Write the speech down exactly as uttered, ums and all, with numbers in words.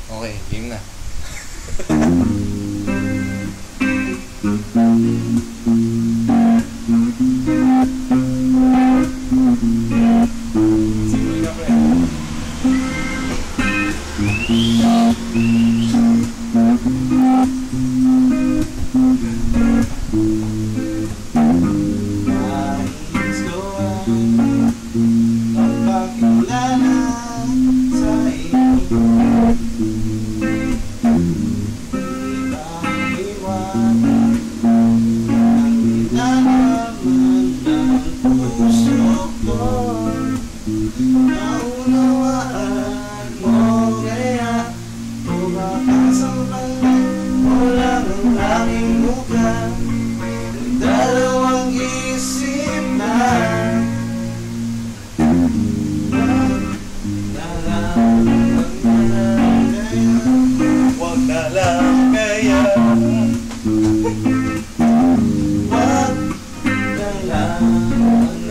Okay, game na. Simple ka, pre. Nais ko ang magpakilala sa iyo. Ibang-iwanan ang nilalaman ng puso ko. Naunawaan mo kaya umakasangkalan mo lang ang aking mukha. Dalawang isip na wag na lang kaya, wag na lang kaya, wag na lang